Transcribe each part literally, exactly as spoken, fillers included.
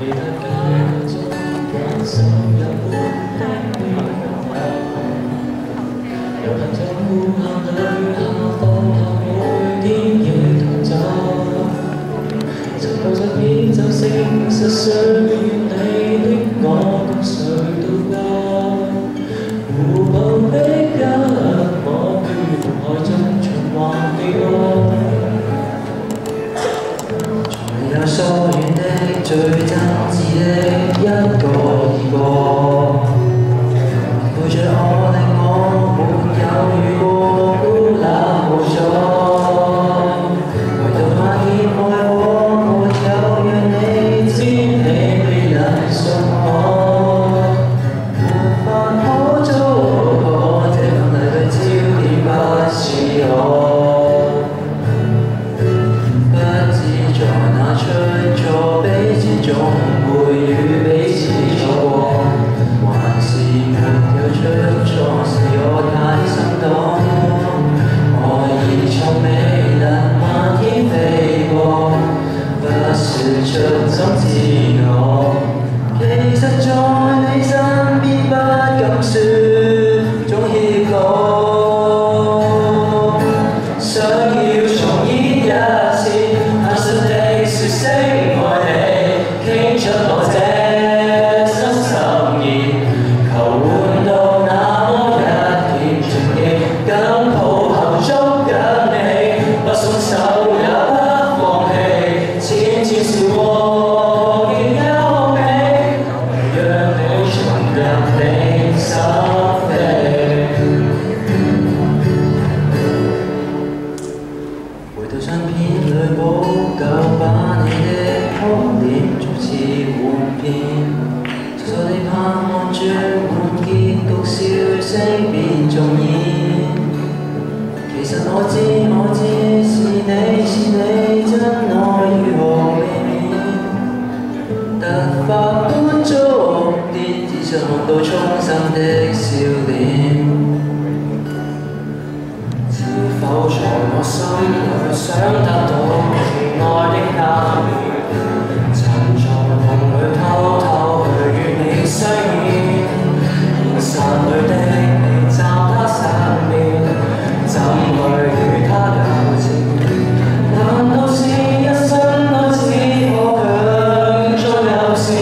你大概那種感受也沒有朋友呼喊裏下放下每天亦同走，曾抱着你就誠實想與你的我共誰度過，互抱逼緊我於紅海中循環地愛。 有疏遠的最真摯的一個二個，陪着我令我沒有遇過孤立無助，唯獨發現愛我沒有讓你知你未能信我，無法可捉摸這份愛的焦點不是我。 出錯彼此總會與彼此錯過，還是沒有出錯是我太心動，愛已從未能漫天飛過，不是出心自我，其實在你身邊不敢說總怯過，想要重演一次。 說聲愛你，傾出我這真心意，求換到那麼一點傳奇，緊抱後捉緊你，不鬆手也不放棄，千千笑過亦優美，讓你重入你心扉。回到相片裏補救把你的哭臉逐次換遍，傻傻地盼望着換結局，笑聲便重現。其實我知我知是你是你，真愛如何避免？突發般觸電，只想看到衷心的笑臉。 是否在我心裏想得到情愛的答案？曾在夢裏偷偷去與你相見，現實裏的你站他身邊，怎去與他糾纏？難道是一生愛只可強裝友善？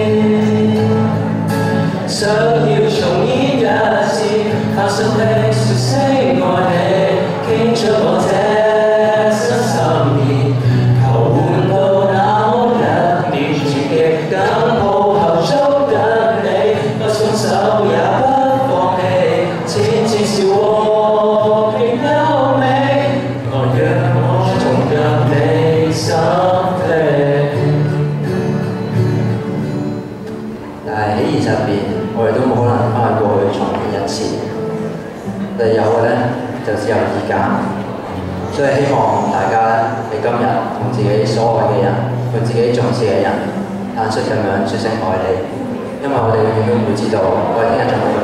想要重演一次，坦率的說聲愛你。 傾出我這真心意，求換到那麼一點傳奇，緊抱後捉緊你，不鬆手也不放棄，千千笑和亦優美，愛讓我重入你心扉。但係喺現實入邊，我哋都冇可能翻去過去重演一次，但係有嘅咧。 就只有而家，所以希望大家咧，你今日同自己所愛嘅人，同自己重視嘅人，坦率咁樣説聲愛你，因為我哋永遠都唔會知道，我哋聽日仲會。